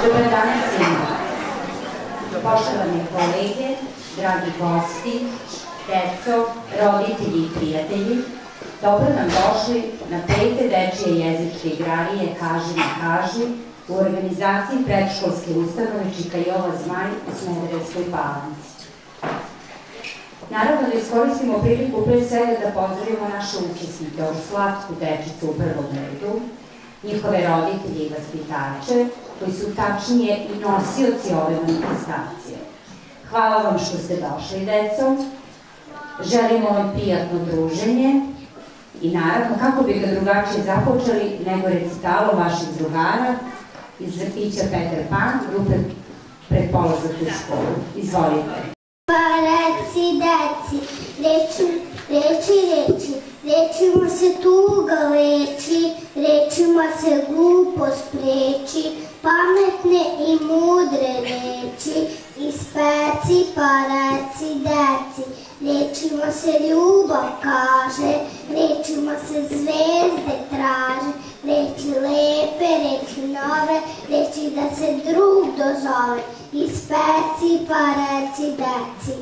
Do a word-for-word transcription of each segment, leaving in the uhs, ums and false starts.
Dobar dan svima. Poštovani kolege, dragi gosti, deco, roditelji i prijatelji, dobro nam došli na pete dečije jezičke igrarije Kaži mi kaži u organizaciji predškolske ustanove Čika Jova Zmaj u Smederevskoj Palanci. Naravno da iskoristimo priliku pre svega da pozdravimo naše učesnike, ovu slatku dečicu u prvom redu, njihove roditelje i vaspitače, koji su tačnije i nosioci ove manifestacije. Hvala vam što ste došli, deco. Želimo vam prijatno druženje i naravno, kako bi ga drugačije započeli nego recitalom vaših drugara iz vrtića Peter Pan, grupe Pred polazak u školu. Izvolite. Pa reci, deci, reči, reči, reči, rečima se tuga leči, rečima se glupost preči, pametne i mudre reči, ispeci pa reci, deci, rečima se ljubav kaže, rečima se zvezde traže, reči lepe, reči nove, reči da se drug dozove, ispeci pa reci, deci.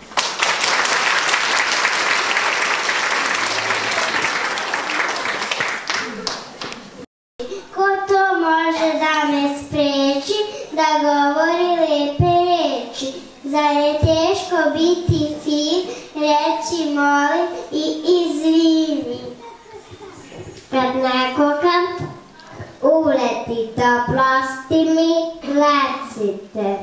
Ko to može da me spreči, da govori lepe reči? Zar je teško biti fin, reći molim i izvini? Kad nekoga uletite, oprosti mi, recite.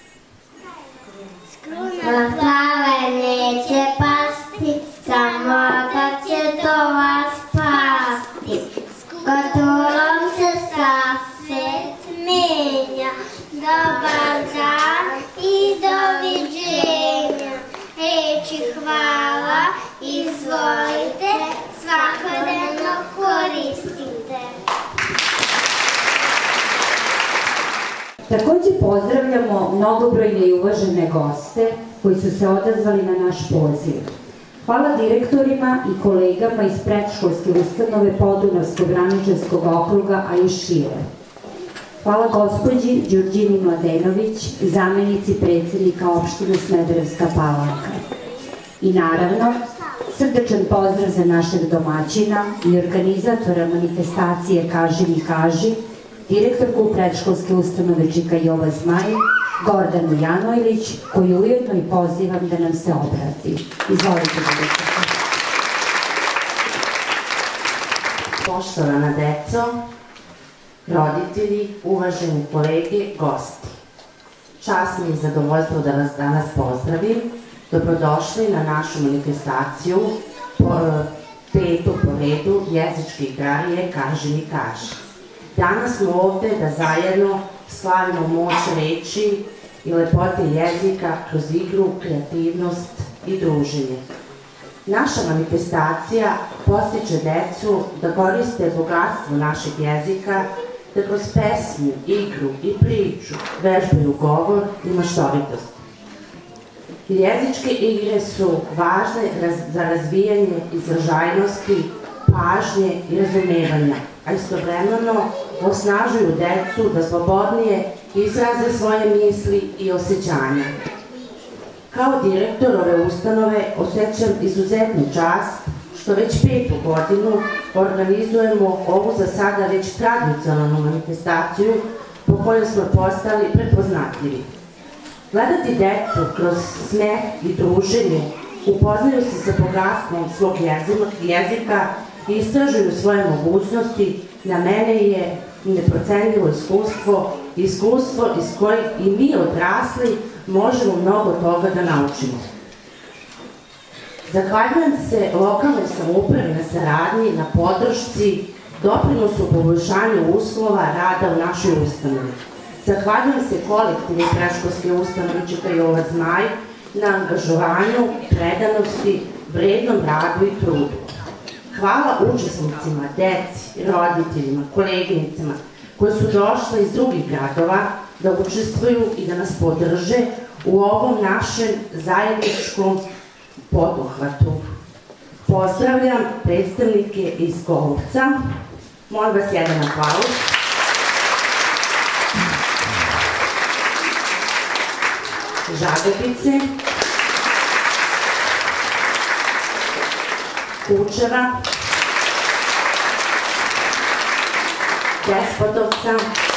Na glave neće pasti, samo kad će to vas pasti. Kotulom se sasvet menja, dobar dan i doviđenja. Reči hvala, izvolite, svakodnevno koristite. Takođe pozdravljamo mnogobrojne i uvažene goste koji su se odazvali na naš poziv. Hvala direktorima i kolegama iz predškolske ustanove Podunavskog Raničevskog okruga, a i šire. Hvala gospođi Đurđini Mladenović, zamenici predsednika opštine Smederevska Palanka. I naravno, srdečan pozdrav za našeg domaćina i organizatora manifestacije Kaži mi kaži, direktorku predškolske ustanove Čika Jova Zmaj, Gordanu Janojlić, koju ujedno i pozivam da nam se obrati. Izvolite, direktorka. Poštovana deco, roditelji, uvaženi kolege, gosti. Čast mi je zadovoljstvo da vas danas pozdravim. Dobrodošli na našu manifestaciju, petu po redu jezičke igrarije Kaži mi kaži. Danas smo ovde da zajedno slavimo moć reči i lepote jezika kroz igru, kreativnost i druženje. Naša manifestacija postiče decu da koriste bogatstvo našeg jezika, da kroz pesmu, igru i priču vežbaju govor i maštovitost. Jezičke igre su važne za razvijanje izražajnosti, pažnje i razumevanja, a istovremeno osnažuju decu da slobodnije izraze svoje misli i osjećanja. Kao direktor ove ustanove osjećam izuzetnu čast što već petu godinu organizujemo ovu za sada već tradicionalnu manifestaciju po kojoj smo postali prepoznatljivi. Gledati decu kroz smeh i druženje, upoznaju se sa bogatstvom svog jezika i istražuju svoje mogućnosti, na mene je neprocenljivo iskustvo, iskustvo iz kojeg i mi odrasli možemo mnogo toga da naučimo. Zahvaljujem se lokalnoj samoupravi na saradnji, na podršci, doprinosu u poboljšanju uslova rada u našoj ustanovi. Zahvaljujem se kolektivu predškolske ustanove Čika Jova Zmaj na angažovanju, predanosti, vrednom radu i trudu. Hvala učesnicima, deci, roditeljima, koleginicama koji su došli iz drugih gradova da učestvuju i da nas podrže u ovom našem zajedničkom poduhvatu. Pozdravljam predstavnike iz Golubca. Molim vas jedan aplauz. Žagopice, Kučeva, Despodovca,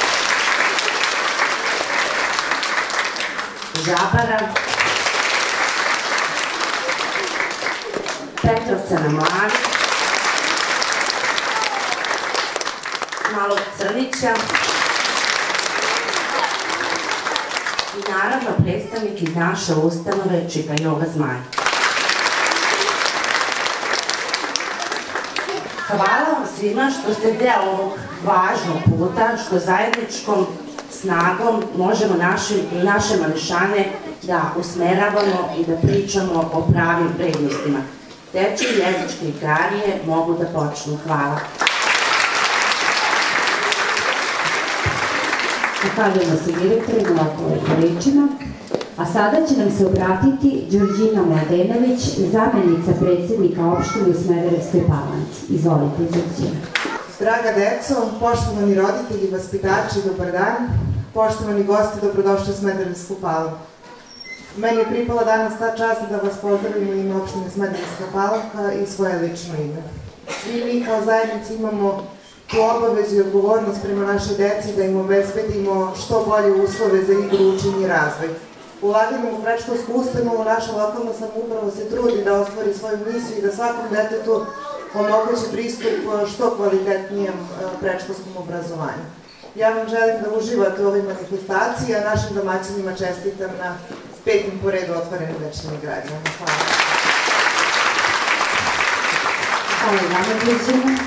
Žabara, Petrovca na Mlavi, Malog Crnića i naravno predstavnik iz naše ustanove Čika Joga Zmaj. Hvala vam svima što ste deo ovog važnog puta, što zajedničkom snagom možemo naše mališane da usmeravamo i da pričamo o pravim vrednostima. Dečije jezičke igrarije mogu da počnu. Hvala. Zahvaljujemo se direktorima na okoliko rečima, a sada će nam se obratiti Đurđina Mladenović, zamenica predsjednika opštine u Smederevskoj Palanci. Izvolite, Đurđina. Draga deco, poštovani roditelji, vaspitači, dobar dan. Poštovani gosti, dobrodošli u Smederevsku Palanku. Meni je pripala danas ta čast da vas pozdravim u ime opštine Smederevska Palanka i svoje lično ime. Svi mi kao zajednici imamo tu obavezu i odgovornost prema našoj deci da im obezbedimo što bolje uslove za igru, učenje i razvoj. Ulaganjem u predškolsku ustanovu naša lokalna samouprava se trudi da ostvari svoju misiju i da svakom detetu omogući pristup što kvalitetnijem predškolskom obrazovanju. Ja vam želim da uživate u ovoj manifestaciji, a našim domaćinima čestitam na petim po redu otvorenim dečijim igranjima. Hvala. Hvala i vama, Đurđina.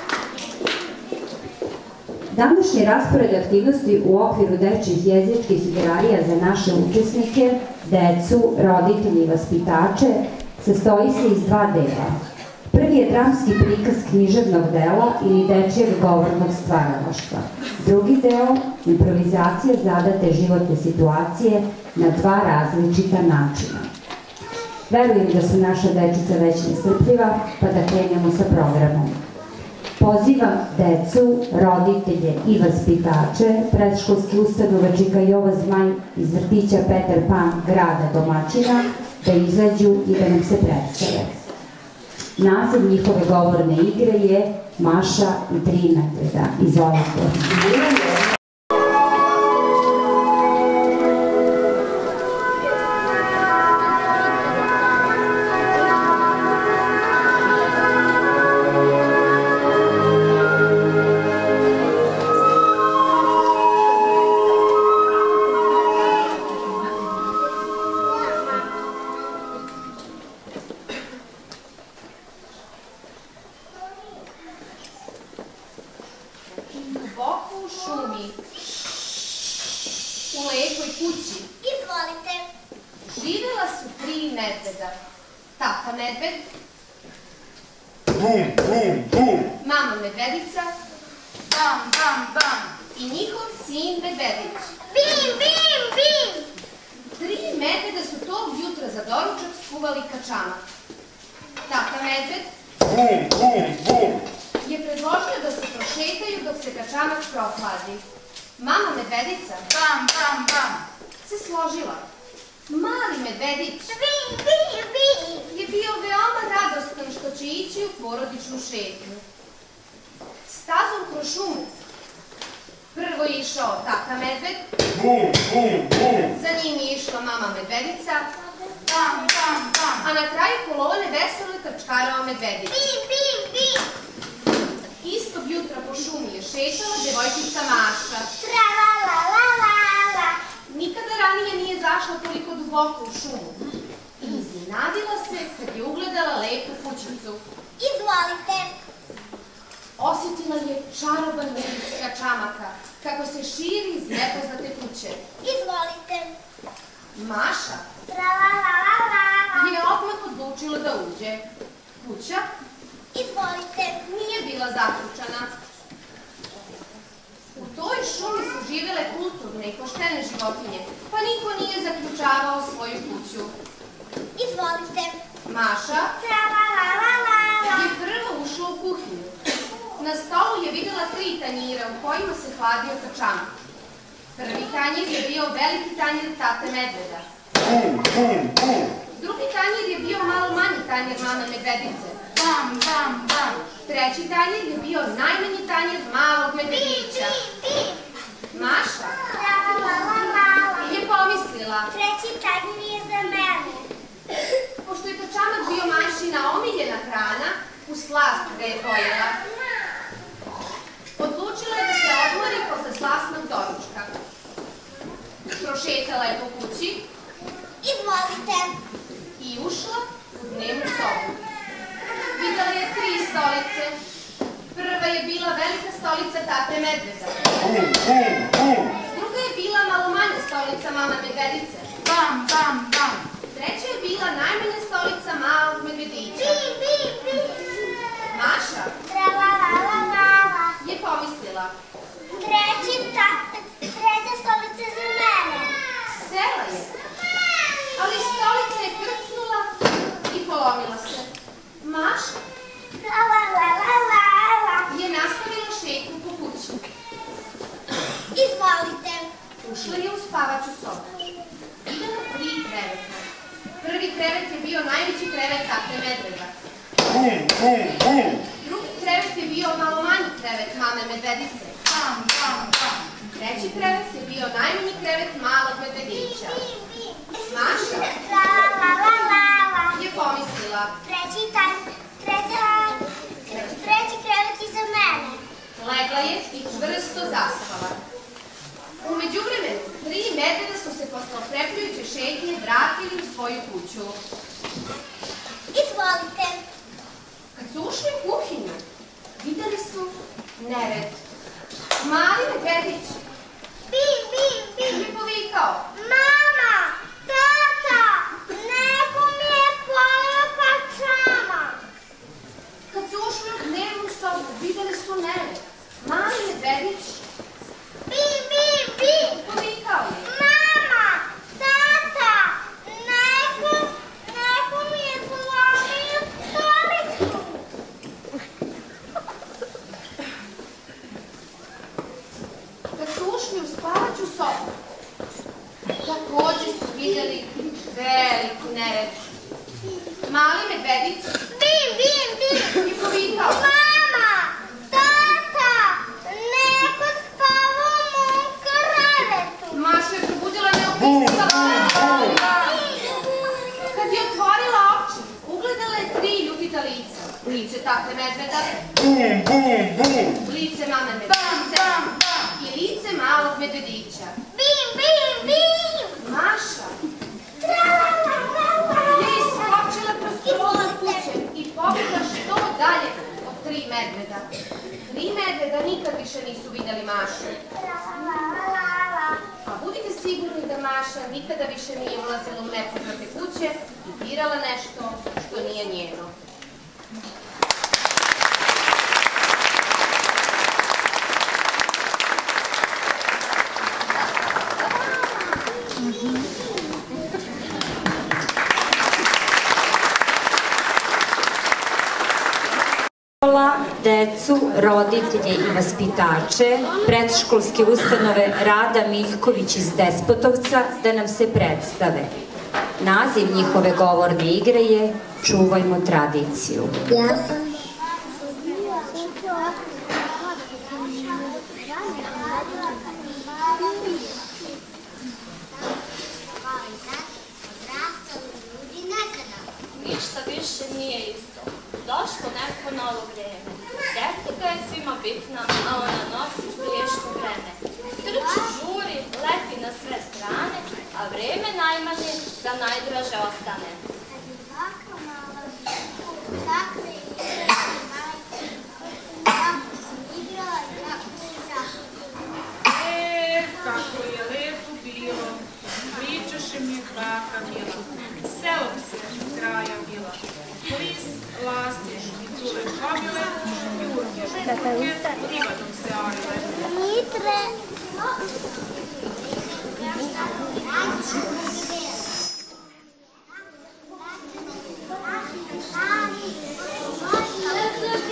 Današnji raspored aktivnosti u okviru dečjih jezičkih igrarija za naše učesnike, decu, roditelji i vaspitače, sastoji se iz dva dela. Prvi je dramski prikaz književnog dela ili dečijeg govornog stvaralaštva. Drugi deo, improvizacija zadate životne situacije na dva različita načina. Verujem da su naša dečica već nestrpljiva, pa da krenemo sa programom. Pozivam decu, roditelje i vaspitače predškolske ustanove Čika Jova Zmaj iz vrtića Petar Pan grada domaćina da izađu i da nam se predstave. Naziv njihove govorne igre je Maša i tri medveda. Izvolite. Prvi tanjir je bio veliki tanjir tate medveda, Drugi tanjir je bio malo manji tanjir mame medvedice. Bam, bam, bam. Treći tanjir je bio najmanji tanjir malog medvedića. Maša je pomislila. Treći tanjir je za mene. Pošto je točamak bio Mašina omiljena hrana, u slast ga je pojela. Odlučila je da se odmori posle slastnog doručka. Prošetala je po kući. Izvolite. I ušla u dnevnu sobu. Videla je tri stolice. Prva je bila velika stolica tate medveda. Druga je bila malo manja stolica mama medvedice. Bam, bam, bam. Treća je bila najmanja stolica malog medvedića. Maša je pomislila. Treća stolica za mene. Sela je, ali stolica je krcnula i polomila se. Maša je nastavila šetnju po kući. Izvolite. Ušla je u spavaću sobu. Videla tri kreveta. Prvi krevet je bio najveći krevet tate medveda. Drugi krevet je bio malo manji krevet mame medvedice. Bam, bam, bam. Treći krevet je bio najmanji krevet malog medvedića. Maša je pomislila. Treći krevet je za mene. Legla je i čvrsto zaspala. U međuvremenu, tri medveda su se posle okrepljujuće šetnje vratili u svoju kuću. Izvolite. Kad su ušli u kuhinju, videli su nered. Mali medvedić Bim, bim, bim. je povikao. Mama, tata, neko mi je pojela pačama. Kad su ušli u dnevnu sobu, videli su nered. Mali medvedić Bim, bim, bim. povikao je. Mama, tata, neko, neko mi je polomio stolicu. Kad su ušli u spavaću sobu, takođe su videli veliki nered. Mali medvedić Bim, bim, bim. je povikao. Mama, tata, neko spava u mom krevetu. Maša je probudila neopisala. Kad je otvorila oči, ugledala je tri ljubita lica. Lice tate medveda, lice mame medvedice i lice malog medvedića. Bim, bim, bim. Maša je iskočila kroz prozor kuće i pobegla što dalje od tri medveda. Tri medveda nikad više nisu videli Mašu. A budite sigurni da Maša nikada više nije ulazila u nepoznate kuće i birala nešto što nije njeno. Decu, roditelje i vaspitače predškolske ustanove Rada Miljković iz Despotovca da nam se predstave. Naziv njihove govorne igre je Čuvajmo tradiciju. Ja sam ništa više nije isto. Došlo neko novo vreme. Tehnika je svima bitna, a ona nosi priješno vreme. Trči, žuri, leti na sve strane, a vreme najmanje za najdraže ostane. E, kako je lepo bilo, pričaše mi baka mila, selo bi se kraja bila, lis, lastiš i cule čobile, jurke, žurke, livadom se orile. Mitre.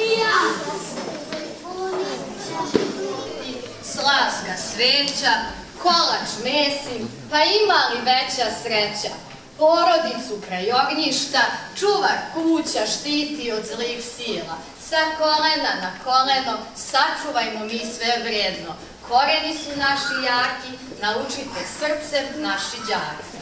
Slaska sveća, kolač mesim, pa ima li veća sreća? Porodicu kraj ognjišta, čuvar kuća štiti od zlih sila. Sa kolena na koleno, sačuvajmo mi sve vredno. Koreni su naši jaki, naučite srcem naši đaci.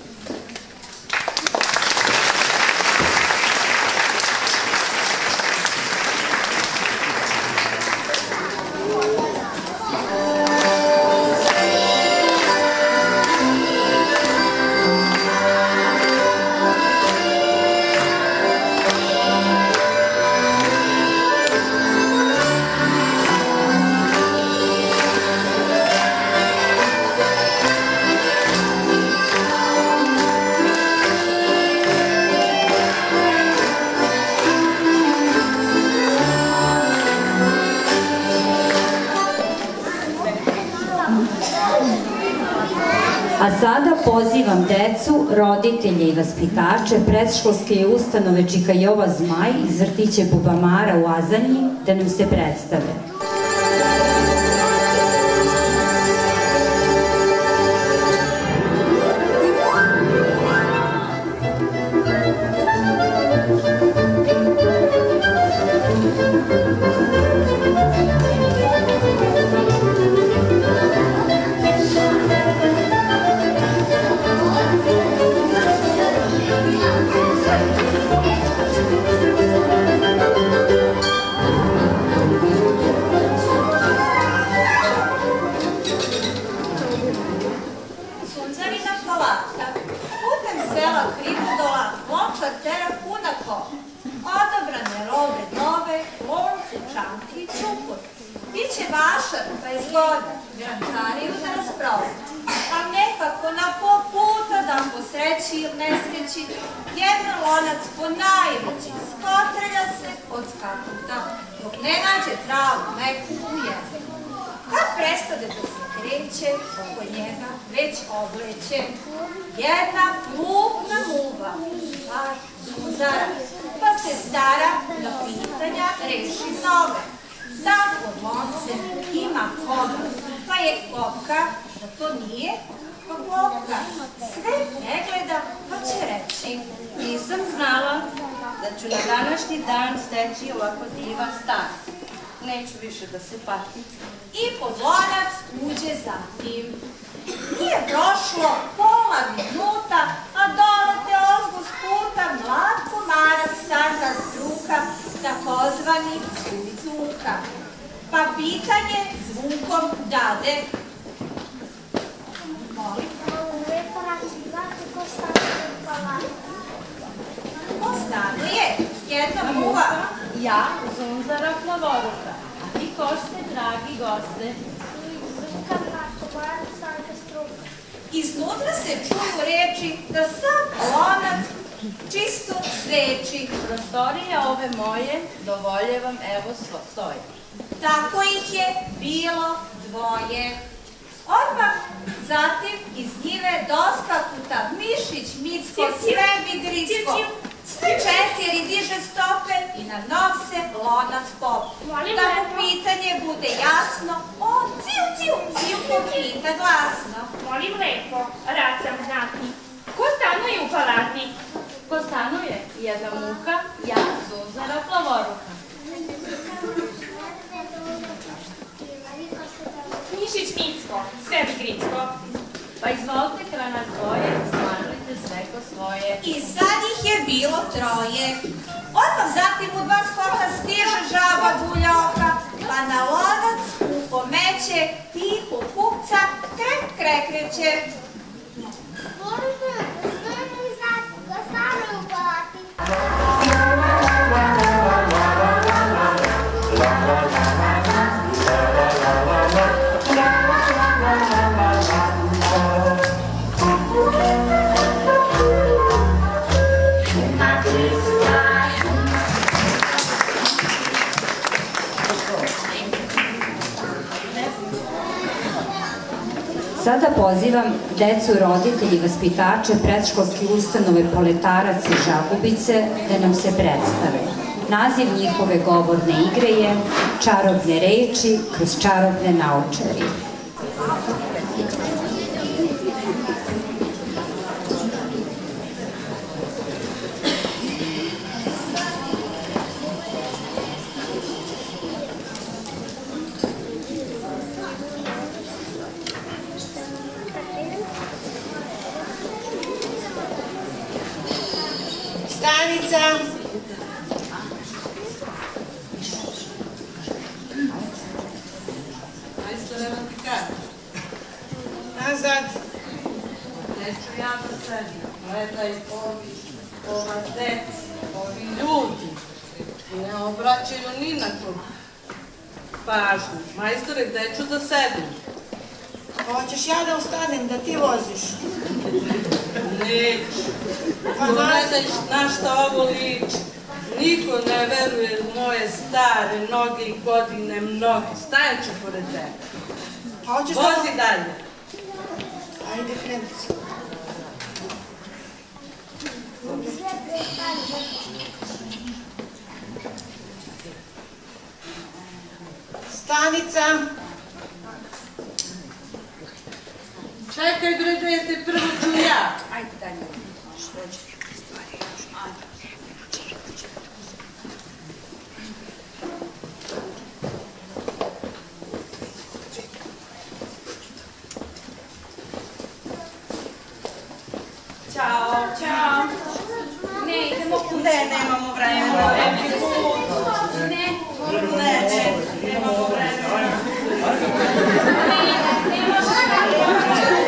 A sada pozivam decu, roditelje i vaspitače predškolske ustanove Čika Jova Zmaj iz vrtića Bubamara u Azanji da nam se predstave. Da se pati. I pod lonac uđe zatim. Nije prošlo pola minuta, a dolete ozgo sputa mlad komarac starta struka, takozvani zvuka. Pa pitanje zvukom dade. Molim? Ko stanuje? Jedna muva. Ja, Zunzara Plavoruka. I ko ste, dragi goste? Iznutra se čuju reči da sam lonac čisto sreči. Prostorija ove moje dovoljevam evo stoji. Tako ih je bilo dvoje. Odmah zatim iz njive doskakuta Mišić, Micko, Svebi, Gricko. Sve četiri diže stope i na nov se lonac pop. Da mu pitanje bude jasno, on ciu, ciu, ciu popita glasno. Molim lepo, rad sam znati. Ko stanuje u palati? Ko stanuje? Jedna muka, ja, Zuzara Plavoruka. Mišić Micko, Svebi Gricko. Pa izvolite krana dvoje, smanjujte sve ko svoje. I sad ih je bilo troje. Odmah zatim u dva skota stiže žaba Buljoka, pa na lonac upomeće, tihu kupca, krek krekreće. Možete, sve mi znati, ko stanuje u palati. Sada pozivam decu, roditelji i vaspitače predškolske ustanove Poletarac i Žagubice da nam se predstave. Naziv njihove govorne igre je Čarobne reči kroz čarobne naučari. Stanica. Majstore, evo ti karta. Nazad. Neću ja da sedim. Gledaj ovi, ova deca, ovi ljudi. Ne obraćaju ni na koga pažnju. Majstore, gde ću da sedim? Hoćeš ja da ustanem, da ti voziš? Neću. Pogledaj na šta ovo liči. Niko ne veruje u moje stare noge i godine mnoge. Stajaću pored tebe. Vozi dalje. Ajde, kreni. Stanica. Čekaj bre, da je te prvo ću ja. Ajde, dalje. Ćao, čao. Ne, idemo kući. Ne, nemamo vremena. Ne, ne, ne, nemamo vremena. ne može.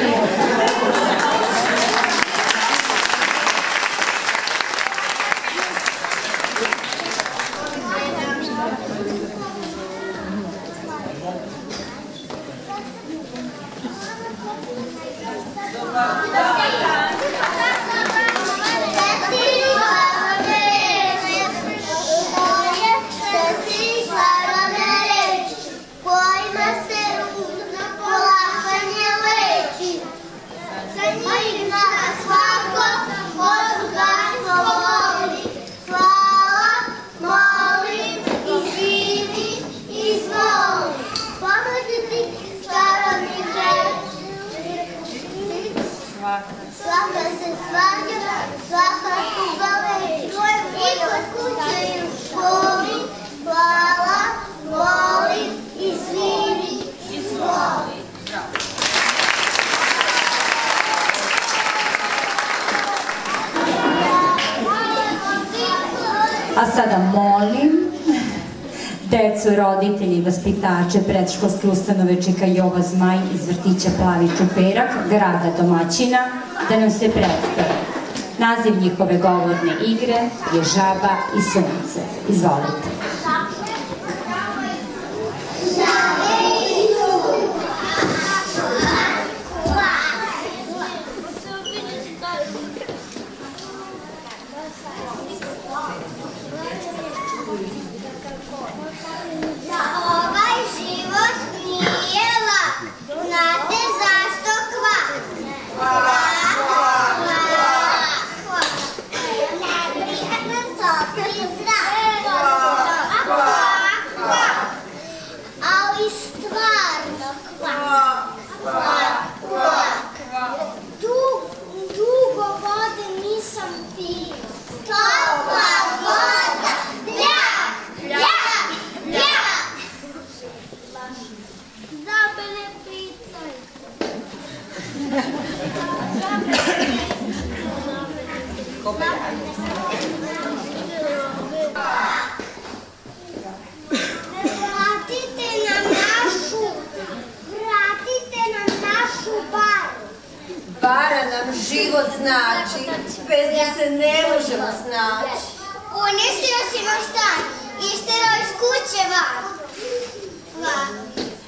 Svaka se svađa, svaka tuga leči. I kod kuće i u školi, hvala, volim i svivi i svoli. A sada molim decu, roditelji i vaspitače predškolske ustanove Čika Jova Zmaj iz vrtića Plavi Čuperak, grada domaćina, da nam se predstave. Naziv njihove govorne igre je Žaba i sunce. Izvolite. Ovaj život nije lak, znate zašto kvak? Kvak, kvak, kvak. Neprijatan topli zrak. Kvak, kvak, kvak. Ali stvarno kvak. Kvak, kvak. Dugo vode nisam pio. Topla voda, bljak, bljak, bljak. Žabe ne pitaj. Vratite nam našu, vratite nam našu baru. Bara nam život znači, bez nje se ne možemo snaći. Uništio si nam stan, isterao iz kuće van. Van.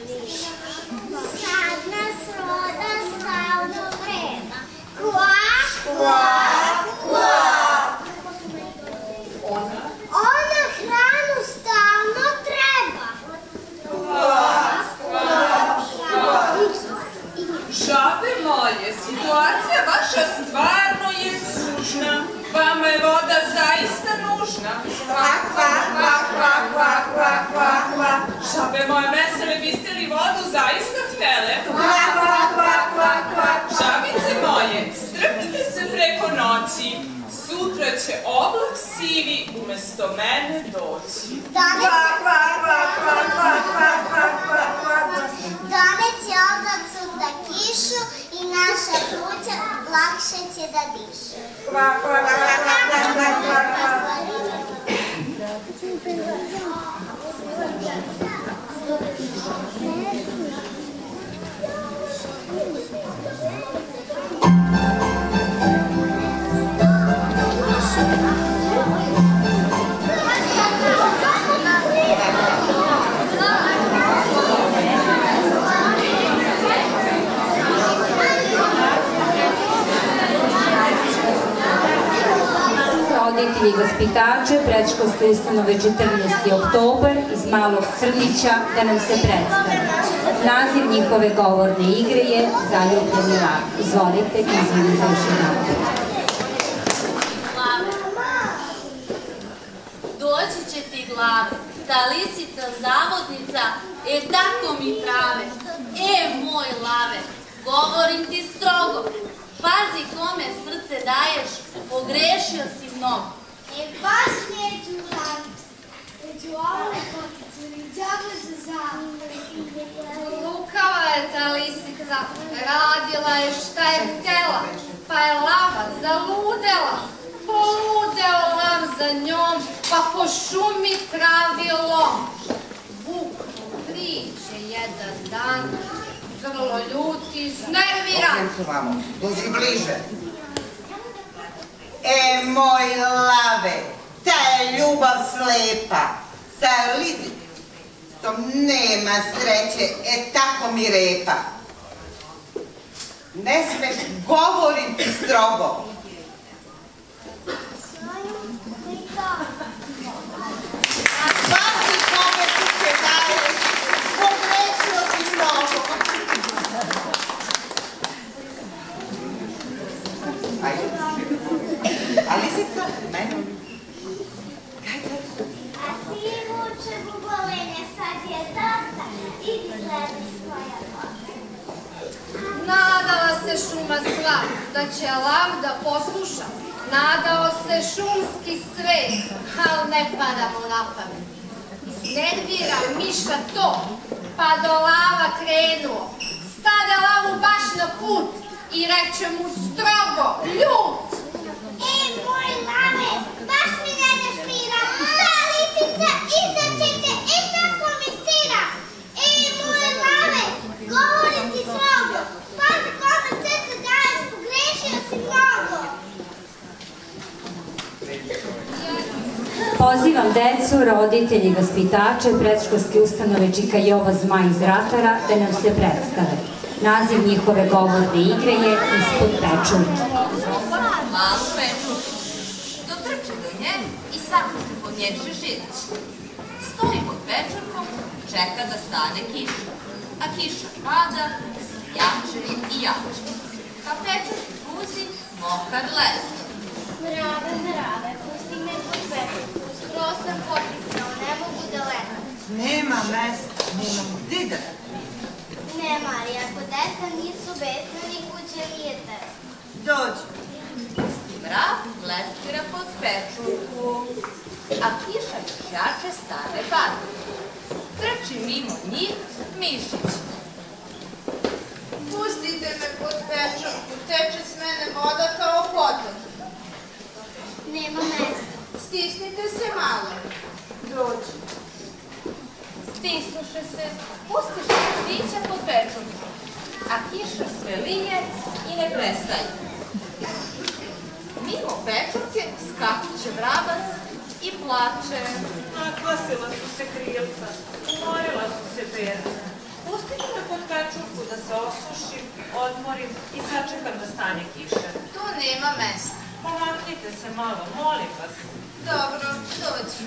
Sad nas roda stalno vrema. Kvak, kvak, kvak. Ona hranu stalno treba. Kvak, kvak, kvak. Žabe moje, situacija vaša stvarno je tužna. Vama je voda zaista nužna. Kvak, kvak, kvak, kvak, kvak, kvak, kvak, kvak. Žabe moje vesele, biste li vodu zaista htele? Kvak, kvak, kvak, kvak, kvak. Žabice moje, strpite se preko noći. Sutra će oblak sivi umesto mene doći. Kvak, kvak, kvak, kvak, kvak, kvak, kvak, kvak, kvak. Doneće oblak sutra kišu i naša kuća lakše će da diše. Kva, kva, kva, kva, kva, kva, kva. Roditelji i vaspitače predškolske ustanove četrnaesti oktobar iz Malog Crnića da nam se predstave. Naziv njihove govorne igre je Zaljubljeni rak. Izvolite, izvinite još jedan. Doći će ti glave, ta lisica zavodnica, e tako mi prave. E moj lave, govorim ti strogo, pazi kome srce daješ, pogrešio si mnogo. E baš neću raditi, neću ovo lepoticu, ni džabe za zavod. Lukava je ta lisica, radila je šta je htjela, pa je lava zaludela. Poludeo lav za njom, pa po šumi pravilo. Vuk priče jedan dan, vrlo ljuti, znerviran. Dođi bliže. E, moj lave, ta je ljubav slepa. Sa lizicom nema sreće, e tako mi repa. Ne smeš govoriti strogo. Pazi kome kuće daješ, pogrešio si mnogo. Ajde. A lisica? Mene? A ti vuče gubolenje, sad je dosta, idi gledaj svoja kosa. Nadala se šuma sva, da će lav da posluša. Nadao se šumski svet, al ne pada mu na pamet. Iznervira miša to, pa do lava krenuo. Stade lavu baš na put i reče mu strogo, ljut. E, moj lave, baš mi ne daš mira, ta lisica izaće te, e tako mi stira. E, moj lave, govorim ti strogo, pazi kome srce daješ, pogrešio si mnogo. Pozivam decu, roditelji i vaspitače predškolske ustanove Čika Jovo Zmaj iz Ratara da nam se predstave. Naziv njihove govorne igre je Ispod pečurke. Malu pečurku. Dotrče do nje i sakne se pod njen šeširić. Stoji pod pečurkom, čeka da stane kiša. A kiša pada, jače i jače. Ka pečurki puzi, mokar leži. Mrave, mrave, pusti me pod pečurku, skroz sam potisao, ne mogu da letam. Nema mesta, nema gdje da. Ne, Marija, ako deca nisu besna, ni kuće nije tesna. Dođi. Pusti mrav, leftira pod pečurku. A kiša još jače stane pada. Trči mimo njih mišić. Pustite me pod pečurku, teče s mene voda kao potok. Nema mesta. Stisnite se malo. Dođi. Stisnuše se, pustiše ptića pod pečurku, a kiša sve linje i ne prestaje. Mimo pečurke skakuće vrabac i plače. Nakvasila su se krilca, umorila su se bera. Pustite me pod pečurku da se osušim, odmorim i sačekam da stane kiša. Tu nema mesta. Pomaknite se malo, molim vas. Dobro, dođi.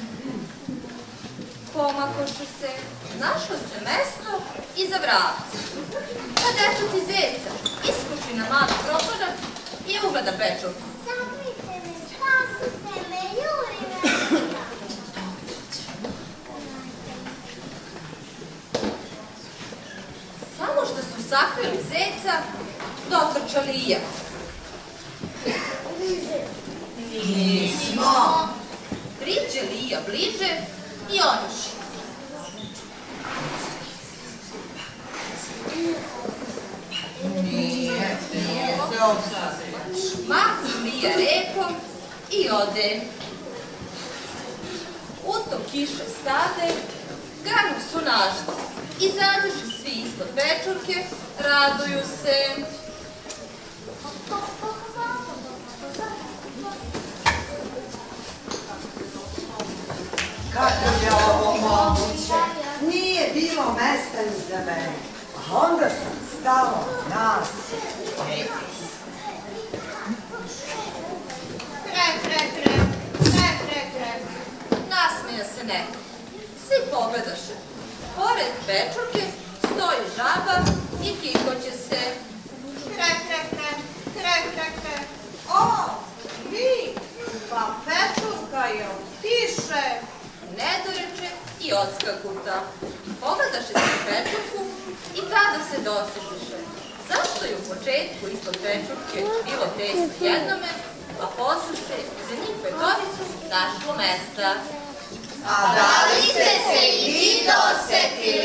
Pomakoše se, našlo se mesto iza vrabca. Pa deču ti zeca iskoči na mali prohodak i ugleda pečurku. Sakrite me, spasite me, juri me. Samo što su sakrili zeca, dotrčali i ja. Nismo. Priđe Lija bliže i onuši. Nije, nije se obsazila. Mahu zmija repom i ode. U to kiše stade, granu su nažci. Izađuši svi ispod pečurke, raduju se. Kako je ovo moguće? Nije bilo mesta ni za mene. A onda sam stala nas. Kre, kre, kre, kre, kre, kre. Nasmija se neko. Svi pogledaše. Pored pečurke stoji žaba i kikoće se. Kre, kre, kre, kre, kre, kre. O, vi, pa pečurka je otiše. Nedoreče i odskakuta. Pogledaše se pečurku i tada se dosetiše. Zašto je u početku ispod pečurke bilo tesno jednome, a posle se za njih petoricu našlo mesta. A da li ste se i vi dosetili